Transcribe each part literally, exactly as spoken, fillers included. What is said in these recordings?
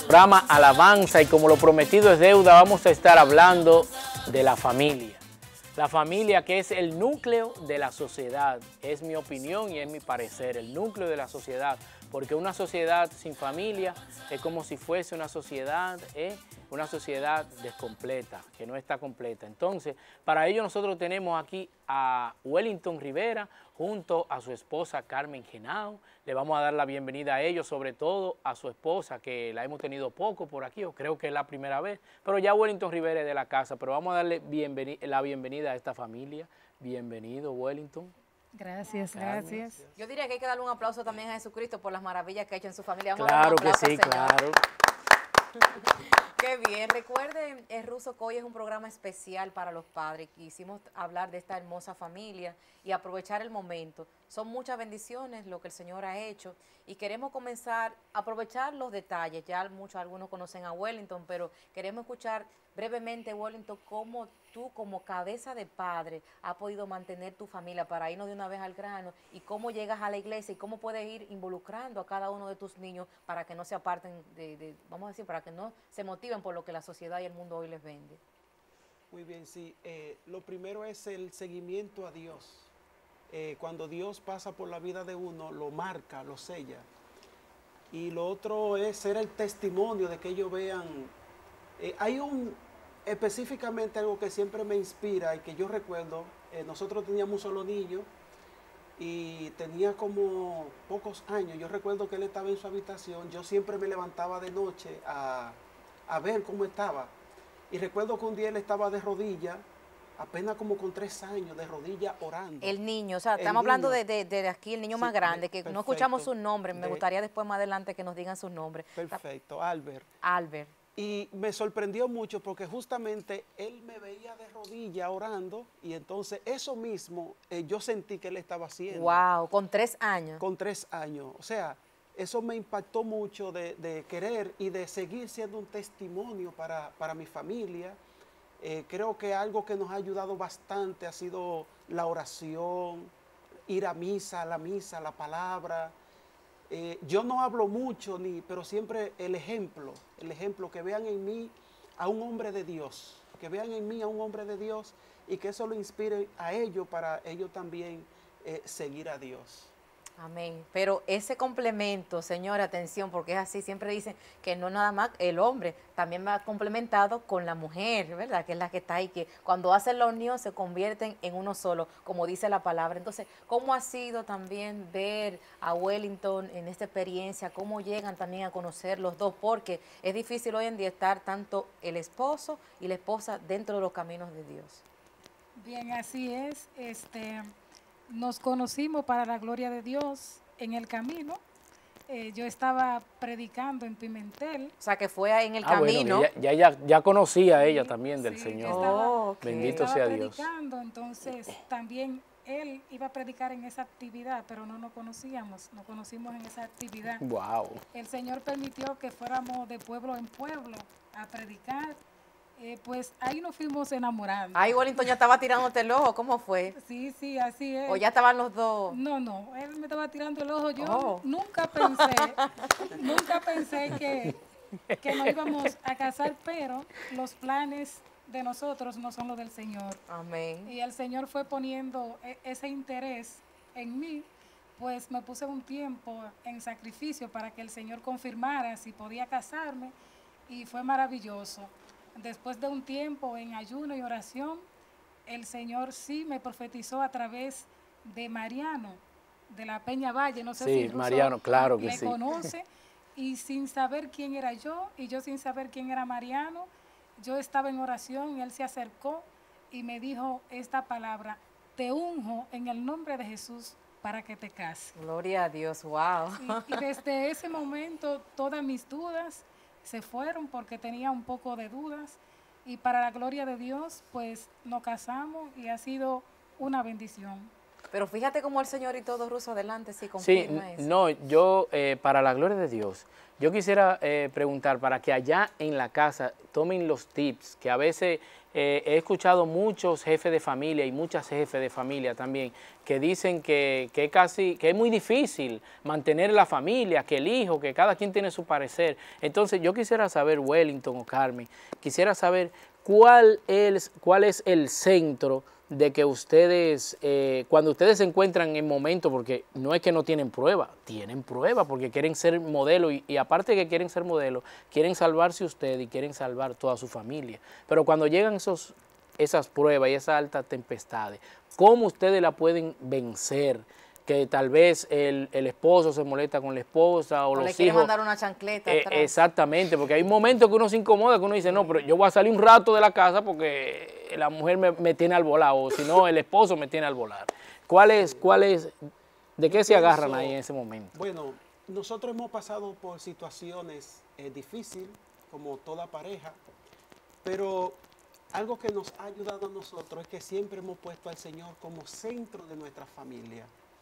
programa Alabanza, y como lo prometido es deuda, vamos a estar hablando de la familia. La familia, que es el núcleo de la sociedad, es mi opinión y es mi parecer, el núcleo de la sociedad, porque una sociedad sin familia es como si fuese una sociedad, ¿eh? una sociedad descompleta, que no está completa. Entonces, para ello nosotros tenemos aquí a Wellington Rivera junto a su esposa Carmen Genao. Le vamos a dar la bienvenida a ellos, sobre todo a su esposa, que la hemos tenido poco por aquí, o creo que es la primera vez, pero ya Wellington Rivera es de la casa, pero vamos a darle bienveni- la bienvenida a esta familia. Bienvenido, Wellington. Gracias, gracias. Yo diría que hay que darle un aplauso también a Jesucristo por las maravillas que ha hecho en su familia. Vamos Claro a dar un que aplauso sí, al Señor. claro. Qué bien. Recuerden, el Ruso Coy es un programa especial para los padres. Quisimos hablar de esta hermosa familia y aprovechar el momento. Son muchas bendiciones lo que el Señor ha hecho y queremos comenzar a aprovechar los detalles. Ya muchos, algunos conocen a Wellington, pero queremos escuchar brevemente, Wellington, cómo tú como cabeza de padre has podido mantener tu familia, para irnos de una vez al grano, y cómo llegas a la iglesia y cómo puedes ir involucrando a cada uno de tus niños para que no se aparten de, de vamos a decir, para que no se motiven por lo que la sociedad y el mundo hoy les vende. Muy bien, sí. Eh, lo primero es el seguimiento a Dios. Eh, cuando Dios pasa por la vida de uno, lo marca, lo sella. Y lo otro es ser el testimonio de que ellos vean. Eh, hay un, específicamente algo que siempre me inspira y que yo recuerdo. Eh, nosotros teníamos un solo niño y tenía como pocos años. Yo recuerdo que él estaba en su habitación. Yo siempre me levantaba de noche a, a ver cómo estaba. Y recuerdo que un día él estaba de rodillas, apenas como con tres años, de rodillas orando. El niño, o sea, El estamos hablando niño. de, de, de aquí, el niño Sí, más grande, de- que perfecto. no escuchamos sus nombres. Me De- gustaría después más adelante que nos digan sus nombres. Perfecto, Albert. Albert. Y me sorprendió mucho porque justamente él me veía de rodillas orando y entonces eso mismo eh, yo sentí que él estaba haciendo. Wow, con tres años. Con tres años. O sea, eso me impactó mucho de, de querer y de seguir siendo un testimonio para, para mi familia. Eh, creo que algo que nos ha ayudado bastante ha sido la oración, ir a misa, a la misa, la palabra. Eh, yo no hablo mucho, ni, pero siempre el ejemplo, el ejemplo, que vean en mí a un hombre de Dios, que vean en mí a un hombre de Dios y que eso lo inspire a ellos para ellos también eh, seguir a Dios. Amén. Pero ese complemento, señora, atención, porque es así, siempre dicen que no nada más el hombre, también va complementado con la mujer, ¿verdad? Que es la que está ahí, que cuando hacen la unión se convierten en uno solo, como dice la palabra. Entonces, ¿cómo ha sido también ver a Wellington en esta experiencia? ¿Cómo llegan también a conocer los dos? Porque es difícil hoy en día estar tanto el esposo y la esposa dentro de los caminos de Dios. Bien, así es. Este, nos conocimos para la gloria de Dios en el camino. Eh, yo estaba predicando en Pimentel. O sea, que fue en el Ah, bueno, camino. que ya, ya, ya, ya conocía a ella también del Sí, Señor. yo estaba- Oh, ok. Bendito estaba sea Dios. predicando, entonces también él iba a predicar en esa actividad, pero no nos conocíamos, nos conocimos en esa actividad. Wow. El Señor permitió que fuéramos de pueblo en pueblo a predicar. Eh, pues ahí nos fuimos enamorando. Ay, Wellington ya estaba tirándote el ojo, ¿cómo fue? Sí, sí, así es. ¿O ya estaban los dos? No, no, él me estaba tirando el ojo. Yo Oh. nunca pensé, nunca pensé que, que nos íbamos a casar, pero los planes de nosotros no son los del Señor. Amén. Y el Señor fue poniendo e- ese interés en mí, pues me puse un tiempo en sacrificio para que el Señor confirmara si podía casarme, y fue maravilloso. Después de un tiempo en ayuno y oración, el Señor sí me profetizó a través de Mariano, de la Peña Valle, no sé Sí, si Russo Mariano, claro que le sí. conoce, y sin saber quién era yo, y yo sin saber quién era Mariano, yo estaba en oración y él se acercó y me dijo esta palabra: te unjo en el nombre de Jesús para que te cases. Gloria a Dios, wow. Y, y desde ese momento todas mis dudas se fueron, porque tenía un poco de dudas, y para la gloria de Dios pues nos casamos y ha sido una bendición. Pero fíjate cómo el Señor y todo, Ruso, adelante, sí Sí, confirma eso. no, yo, eh, para la gloria de Dios, yo quisiera eh, preguntar para que allá en la casa tomen los tips, que a veces eh, he escuchado muchos jefes de familia y muchas jefes de familia también que dicen que, que, casi, que es muy difícil mantener la familia, que el hijo, que cada quien tiene su parecer. Entonces yo quisiera saber, Wellington o Carmen, quisiera saber cuál es, cuál es el centro de que ustedes, eh, cuando ustedes se encuentran en momentos, porque no es que no tienen prueba, tienen prueba porque quieren ser modelo y, y aparte de que quieren ser modelo, quieren salvarse ustedes y quieren salvar toda su familia. Pero cuando llegan esos, esas pruebas y esas altas tempestades, ¿cómo ustedes la pueden vencer? Que tal vez el, el esposo se molesta con la esposa o, O los le quiere hijos. mandar una chancleta Eh, atrás. Exactamente, porque hay momentos que uno se incomoda, que uno dice, no, pero yo voy a salir un rato de la casa porque la mujer me, me tiene al volar, o si no, el esposo me tiene al volar. ¿Cuál es, cuál es, de qué se agarran ahí en ese momento? Bueno, nosotros hemos pasado por situaciones eh, difíciles, como toda pareja, pero algo que nos ha ayudado a nosotros es que siempre hemos puesto al Señor como centro de nuestra familia.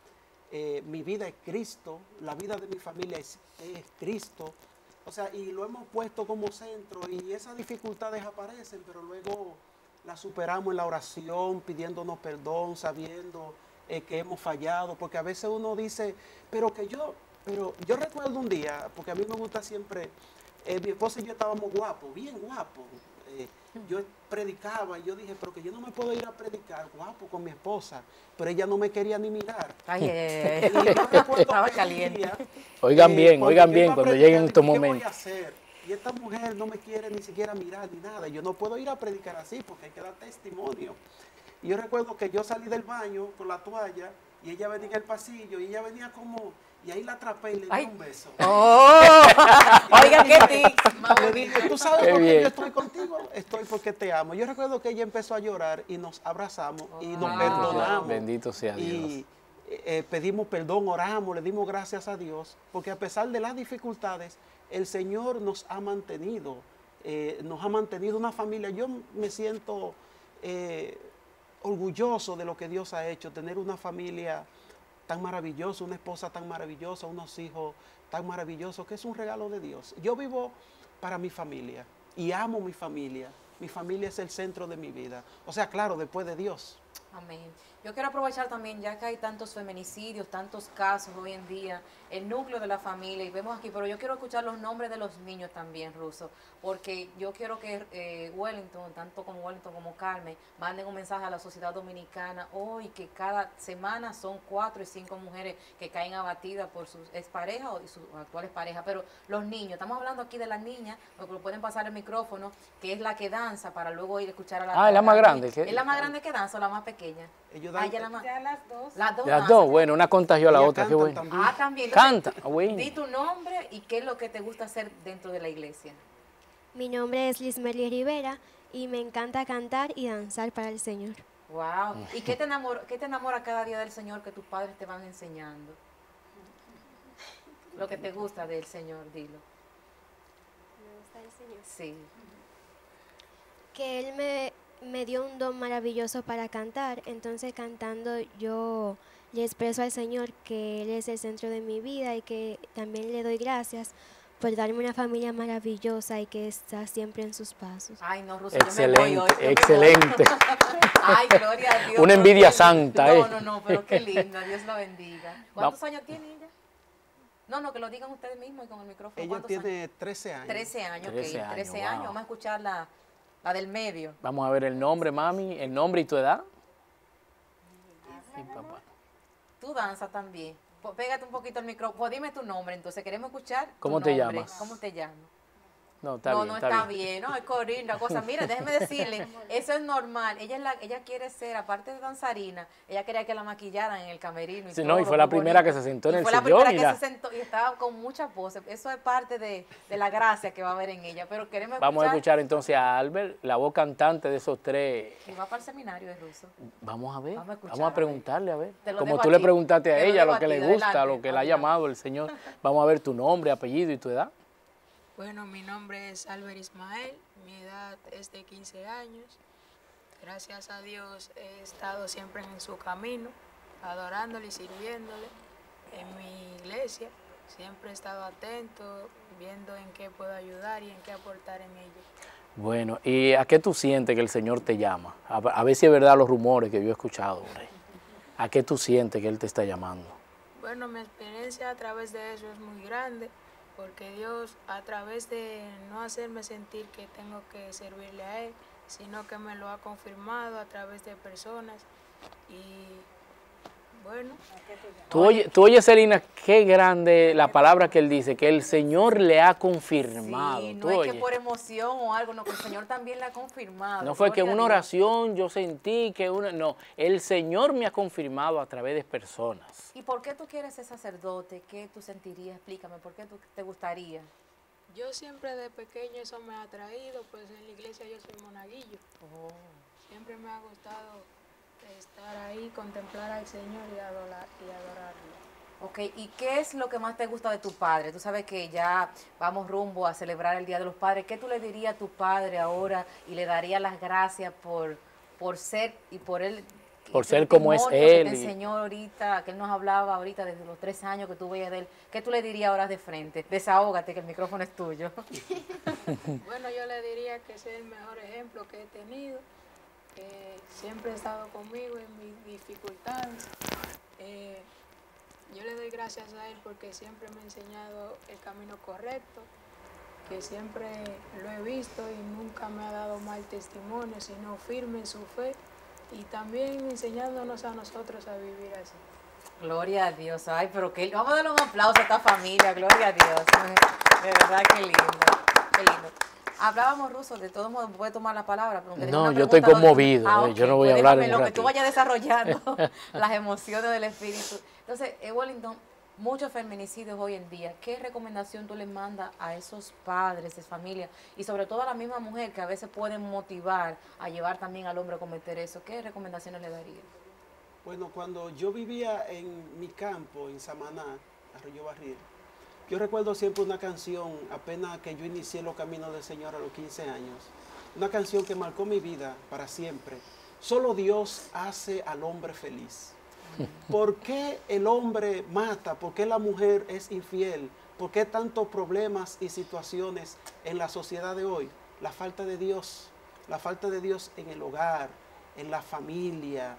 Eh, mi vida es Cristo, la vida de mi familia es, es Cristo, o sea, y lo hemos puesto como centro y esas dificultades aparecen, pero luego las superamos en la oración, pidiéndonos perdón, sabiendo eh, que hemos fallado, porque a veces uno dice, pero que yo, pero yo recuerdo un día, porque a mí me gusta siempre, eh, mi esposa y yo estábamos guapos, bien guapos. Eh, yo predicaba y yo dije, pero que yo no me puedo ir a predicar guapo con mi esposa, pero ella no me quería ni mirar. Ay, eh, Y yo recuerdo estaba que un caliente. día, Oigan eh, bien, cuando oigan yo bien, iba a cuando predicar, lleguen estos ¿qué voy a momentos. hacer? Y esta mujer no me quiere ni siquiera mirar ni nada. Yo no puedo ir a predicar así porque hay que dar testimonio. Y yo recuerdo que yo salí del baño con la toalla y ella venía en el pasillo y ella venía como... Y ahí la atrapé y le di Ay. un beso. ¡Oh! Oiga, qué tic. Le dije, ¿tú sabes Qué por qué bien. yo estoy contigo? Estoy porque te amo. Yo recuerdo que ella empezó a llorar y nos abrazamos y nos Wow. perdonamos. Bendito sea Dios. Y eh, pedimos perdón, oramos, le dimos gracias a Dios, porque a pesar de las dificultades, el Señor nos ha mantenido, eh, nos ha mantenido una familia. Yo me siento eh, orgulloso de lo que Dios ha hecho, tener una familia tan maravillosa, una esposa tan maravillosa, unos hijos tan maravillosos, que es un regalo de Dios. Yo vivo para mi familia y amo mi familia. Mi familia es el centro de mi vida. O sea, claro, después de Dios. Amén. Yo quiero aprovechar también, ya que hay tantos feminicidios, tantos casos hoy en día, el núcleo de la familia, y vemos aquí, pero yo quiero escuchar los nombres de los niños también, Russo, porque yo quiero que eh, Wellington, tanto como Wellington como Carmen, manden un mensaje a la sociedad dominicana hoy, que cada semana son cuatro y cinco mujeres que caen abatidas por sus exparejas y sus actuales parejas, pero los niños, estamos hablando aquí de las niñas, porque lo pueden pasar el micrófono, que es la que danza, para luego ir a escuchar a la... Ah, es la más grande. ¿Es la más grande que danza o la más pequeña? Ellos Ah, dan- ya la más... Ya las dos. Las dos. Las danzan. dos, bueno, una contagió a la ellas otra, qué cantan bueno. también. Ah, también. Canta, Entonces, bueno. Di tu nombre y qué es lo que te gusta hacer dentro de la iglesia. Mi nombre es Lismeli Rivera y me encanta cantar y danzar para el Señor. Wow. ¿Y qué te enamora, qué te enamora cada día del Señor que tus padres te van enseñando? Lo que te gusta del Señor, dilo. Me gusta el Señor. Sí. Que Él me, me dio un don maravilloso para cantar, entonces cantando yo le expreso al Señor que Él es el centro de mi vida y que también le doy gracias por darme una familia maravillosa y que está siempre en sus pasos. Ay, no, Ruso, Excelente, yo me voy hoy. yo me voy. excelente. Ay, gloria a Dios. Una pero envidia qué- santa, No, ¿eh? no, no, pero qué linda. Dios la bendiga. ¿Cuántos años tiene ella? No, no, que lo digan ustedes mismos y con el micrófono. Ella ¿Cuántos tiene trece años. años? trece años, trece ok. años, trece wow. años. Vamos a escuchar la, la del medio. Vamos a ver el nombre, mami, el nombre y tu edad. Sí, papá. Tú danzas también. Po- Pégate un poquito el micrófono. Pues dime tu nombre, entonces queremos escuchar. tu ¿Cómo te nombre. llamas? ¿Cómo te llamas? No, está no, bien, no está, está bien. bien. No, es Corín, la cosa. Mira, déjeme decirle, eso es normal. Ella es la, ella quiere ser, aparte de danzarina, ella quería que la maquillaran en el camerino. Y Sí, todo, no, y fue la muy primera bonito. que se sentó en Y el fue la sillón primera y que la- se sentó y estaba con muchas voces. Eso es parte de, de la gracia que va a haber en ella. Pero queremos Vamos a escuchar. escuchar entonces a Albert, la voz cantante de esos tres. Y va para el seminario de ruso. Vamos a ver, Vamos a vamos escuchar, a, a preguntarle, a ver. Te lo Como dejo tú a le ti. preguntaste a Te lo ella dejo lo a que ti, le gusta, adelante, lo que le ha adelante. llamado el Señor. Vamos a ver tu nombre, apellido y tu edad. Bueno, mi nombre es Albert Ismael, mi edad es de quince años. Gracias a Dios he estado siempre en su camino, adorándole y sirviéndole en mi iglesia. Siempre he estado atento, viendo en qué puedo ayudar y en qué aportar en ella. Bueno, ¿y a qué tú sientes que el Señor te llama? A, a ver si es verdad los rumores que yo he escuchado por ahí. ¿A qué tú sientes que Él te está llamando? Bueno, mi experiencia a través de eso es muy grande, porque Dios, a través de no hacerme sentir que tengo que servirle a Él, sino que me lo ha confirmado a través de personas. Y bueno. Tú oyes, tú oyes, Celina, qué grande la palabra que Él dice, que el Señor le ha confirmado. Sí, ¿Tú no es oyes? que por emoción o algo, no, que el Señor también le ha confirmado. No fue que en Gloria a una Dios. oración yo sentí que una... No, el Señor me ha confirmado a través de personas. ¿Y por qué tú quieres ser sacerdote? ¿Qué tú sentirías? Explícame, ¿por qué tú, te gustaría? Yo siempre de pequeño eso me ha atraído, pues en la iglesia yo soy monaguillo. Oh. Siempre me ha gustado estar ahí, contemplar al Señor y, adorar, y adorarlo. Ok, ¿y qué es lo que más te gusta de tu padre? Tú sabes que ya vamos rumbo a celebrar el Día de los Padres. ¿Qué tú le dirías a tu padre ahora y le darías las gracias por, por ser y por él? Por el ser como es testimonio que él te y- enseñó ahorita, que él nos hablaba ahorita desde los tres años que tú veías de él. ¿Qué tú le dirías ahora de frente? Desahógate, que el micrófono es tuyo. Bueno, yo le diría que ese es el mejor ejemplo que he tenido, que siempre ha estado conmigo en mis dificultades. Eh, yo le doy gracias a él porque siempre me ha enseñado el camino correcto, que siempre lo he visto y nunca me ha dado mal testimonio, sino firme en su fe y también enseñándonos a nosotros a vivir así. Gloria a Dios. Ay, pero que vamos a darle un aplauso a esta familia. Gloria a Dios. De verdad, qué lindo. Qué lindo. Hablábamos, Ruso, de todos modos, puede tomar la palabra. Pero No, una yo estoy pregunta, conmovido, Ah, eh, yo ok, no voy a pues hablar déjame en lo un que tú ratito. vayas desarrollando las emociones del espíritu. Entonces, eh, Wellington, muchos feminicidios hoy en día. ¿Qué recomendación tú les mandas a esos padres de familia y sobre todo a la misma mujer que a veces pueden motivar a llevar también al hombre a cometer eso? ¿Qué recomendaciones le darías? Bueno, cuando yo vivía en mi campo, en Samaná, Arroyo Barril, yo recuerdo siempre una canción, apenas que yo inicié los caminos del Señor a los quince años, una canción que marcó mi vida para siempre. Solo Dios hace al hombre feliz. ¿Por qué el hombre mata? ¿Por qué la mujer es infiel? ¿Por qué tantos problemas y situaciones en la sociedad de hoy? La falta de Dios, la falta de Dios en el hogar, en la familia.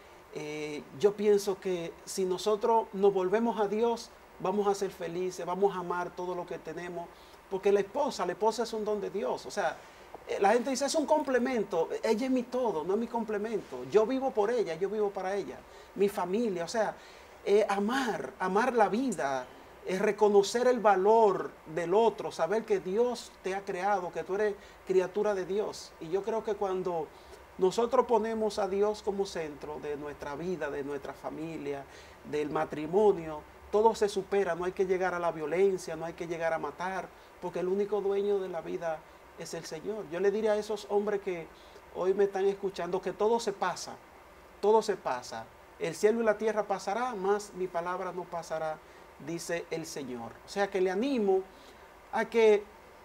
Eh, yo pienso que si nosotros nos volvemos a Dios, vamos a ser felices, vamos a amar todo lo que tenemos, porque la esposa, la esposa es un don de Dios. O sea, eh, la gente dice, es un complemento, ella es mi todo, no es mi complemento. Yo vivo por ella, yo vivo para ella, mi familia. O sea, eh, amar, amar la vida, es reconocer el valor del otro, saber que Dios te ha creado, que tú eres criatura de Dios. Y yo creo que cuando nosotros ponemos a Dios como centro de nuestra vida, de nuestra familia, del matrimonio, todo se supera, no hay que llegar a la violencia, no hay que llegar a matar, porque el único dueño de la vida es el Señor. Yo le diría a esos hombres que hoy me están escuchando que todo se pasa, todo se pasa. El cielo y la tierra pasará, más mi palabra no pasará, dice el Señor. O sea que le animo a que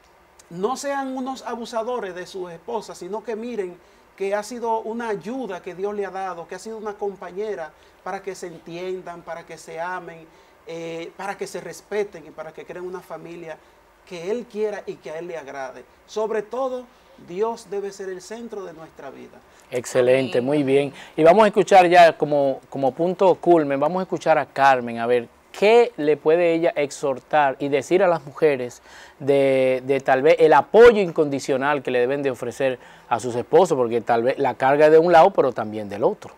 no sean unos abusadores de sus esposas, sino que miren que ha sido una ayuda que Dios le ha dado, que ha sido una compañera para que se entiendan, para que se amen, eh, para que se respeten y para que creen una familia que Él quiera y que a Él le agrade. Sobre todo, Dios debe ser el centro de nuestra vida. Excelente, Amén. muy bien. Y vamos a escuchar ya como, como punto culmen, vamos a escuchar a Carmen, a ver qué le puede ella exhortar y decir a las mujeres de, de tal vez el apoyo incondicional que le deben de ofrecer a sus esposos, porque tal vez la carga es de un lado, pero también del otro.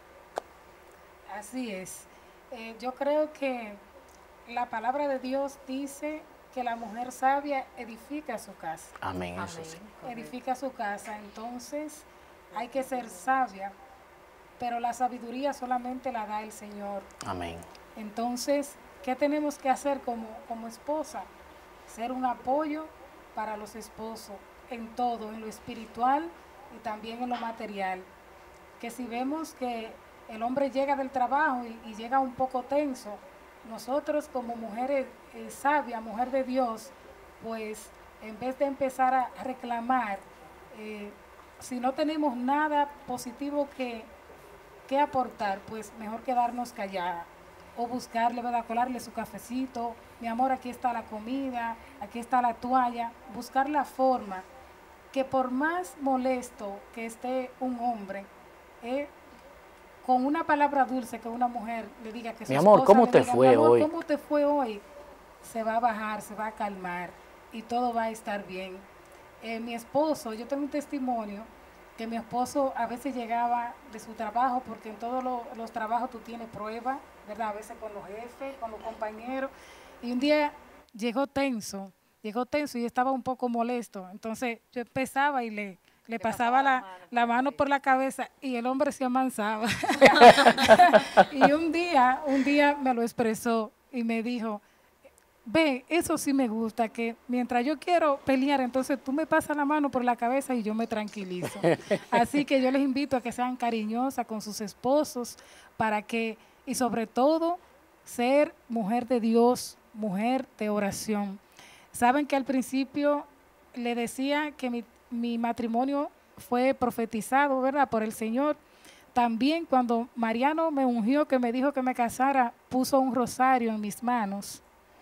Así es. Eh, yo creo que la palabra de Dios dice que la mujer sabia edifica su casa. Amén, eso Amén. sí. Correcto. Edifica su casa. Entonces hay que ser sabia, pero la sabiduría solamente la da el Señor. Amén. Entonces, ¿qué tenemos que hacer como, como esposa? Ser un apoyo para los esposos en todo, en lo espiritual y también en lo material. Que si vemos que el hombre llega del trabajo y, y llega un poco tenso, nosotros como mujeres eh, sabias, mujer de Dios, pues en vez de empezar a reclamar, eh, si no tenemos nada positivo que, que aportar, pues mejor quedarnos calladas o buscarle, ¿verdad? Colarle su cafecito, mi amor, aquí está la comida, aquí está la toalla, buscar la forma que por más molesto que esté un hombre, eh, con una palabra dulce que una mujer le diga que su Mi amor, esposa ¿cómo le te diga, fue mi amor, hoy? ¿cómo te fue hoy? Se va a bajar, se va a calmar y todo va a estar bien. Eh, mi esposo, yo tengo un testimonio que mi esposo a veces llegaba de su trabajo, porque en todos lo, los trabajos tú tienes pruebas, ¿verdad? A veces con los jefes, con los compañeros, y un día llegó tenso, llegó tenso y estaba un poco molesto, entonces yo empezaba y le, le pasaba la, la mano por la cabeza y el hombre se amansaba. Y un día, un día me lo expresó y me dijo, ve, eso sí me gusta, que mientras yo quiero pelear, entonces tú me pasas la mano por la cabeza y yo me tranquilizo. Así que yo les invito a que sean cariñosas con sus esposos para que, y sobre todo, ser mujer de Dios, mujer de oración. Saben que al principio le decía que mi, mi matrimonio fue profetizado, ¿verdad?, por el Señor. También cuando Mariano me ungió, que me dijo que me casara, puso un rosario en mis manos.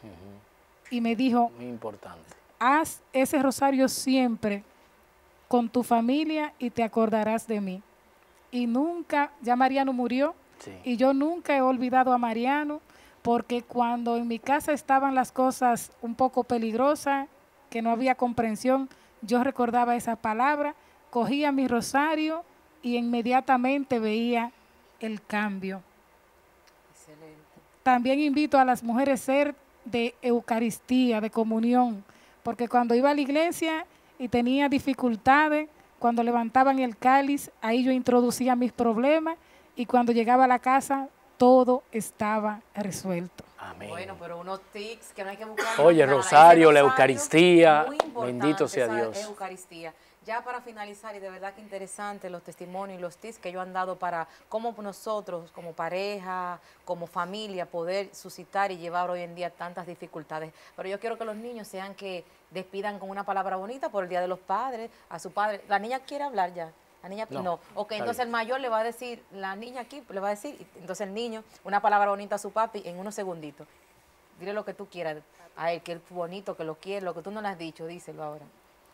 Y me dijo, muy importante, haz ese rosario siempre con tu familia y te acordarás de mí. Y nunca, ya Mariano murió, sí. Y yo nunca he olvidado a Mariano, porque cuando en mi casa estaban las cosas un poco peligrosas, que no había comprensión, yo recordaba esa palabra, cogía mi rosario y inmediatamente veía el cambio. Excelente. También invito a las mujeres a ser de Eucaristía, de comunión, porque cuando iba a la iglesia y tenía dificultades, cuando levantaban el cáliz, ahí yo introducía mis problemas y cuando llegaba a la casa, todo estaba resuelto. Amén. Bueno, pero unos tics que no hay que buscar. Oye, nada. rosario, Ese la Eucaristía, muy importante, bendito sea esa Dios. Eucaristía. Ya para finalizar, y de verdad que interesante los testimonios y los tips que ellos han dado para cómo nosotros, como pareja, como familia, poder suscitar y llevar hoy en día tantas dificultades. Pero yo quiero que los niños sean que despidan con una palabra bonita por el Día de los Padres, a su padre. ¿La niña quiere hablar ya? La niña no. no. Ok, entonces bien. El mayor le va a decir, la niña aquí le va a decir, entonces el niño, una palabra bonita a su papi en unos segunditos. Dile lo que tú quieras a él, que es bonito, que lo quiere, lo que tú no le has dicho, díselo ahora.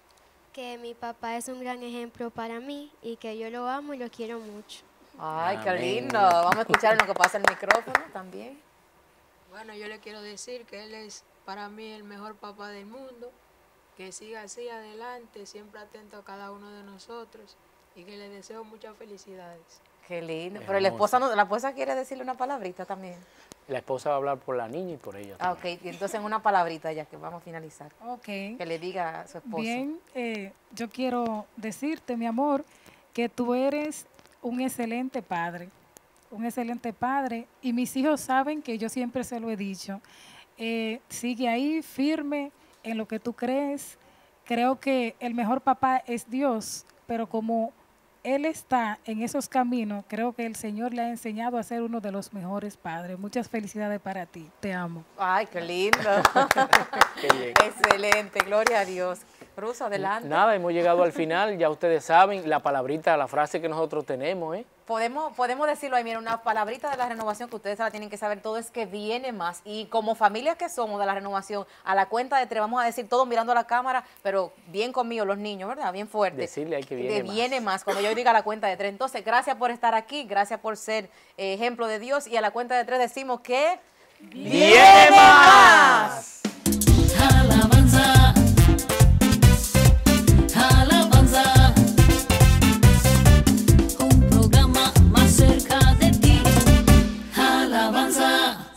Que mi papá es un gran ejemplo para mí y que yo lo amo y lo quiero mucho. Ay, qué Amén. lindo. Vamos a escuchar en lo que pasa en el micrófono también. Bueno, yo le quiero decir que él es para mí el mejor papá del mundo, que siga así adelante, siempre atento a cada uno de nosotros y que le deseo muchas felicidades. Qué lindo. Hermoso. Pero la esposa, no, la esposa quiere decirle una palabrita también. La esposa va a hablar por la niña y por ella Ah, también. ok. Y entonces una palabrita ya que vamos a finalizar. Ok. Que le diga a su esposo. Bien, eh, yo quiero decirte, mi amor, que tú eres un excelente padre, un excelente padre, y mis hijos saben que yo siempre se lo he dicho. Eh, sigue ahí, firme en lo que tú crees. Creo que el mejor papá es Dios, pero como Él está en esos caminos, creo que el Señor le ha enseñado a ser uno de los mejores padres. Muchas felicidades para ti, te amo. Ay, qué lindo. Qué bien. Excelente, gloria a Dios. Ruso, adelante. Nada, hemos llegado al final, ya ustedes saben, la palabrita, la frase que nosotros tenemos, ¿eh? Podemos, podemos decirlo ahí, mira, una palabrita de la renovación que ustedes la tienen que saber todo es que viene más. Y como familia que somos de la renovación, a la cuenta de tres vamos a decir todos mirando a la cámara, pero bien conmigo los niños, ¿verdad? Bien fuerte. Decirle ahí que viene de más. viene más, cuando yo diga la cuenta de tres. Entonces, gracias por estar aquí, gracias por ser eh, ejemplo de Dios. Y a la cuenta de tres decimos que... ¡Viene más! Alabanza, alabanza, un programa más cerca de ti. Alabanza.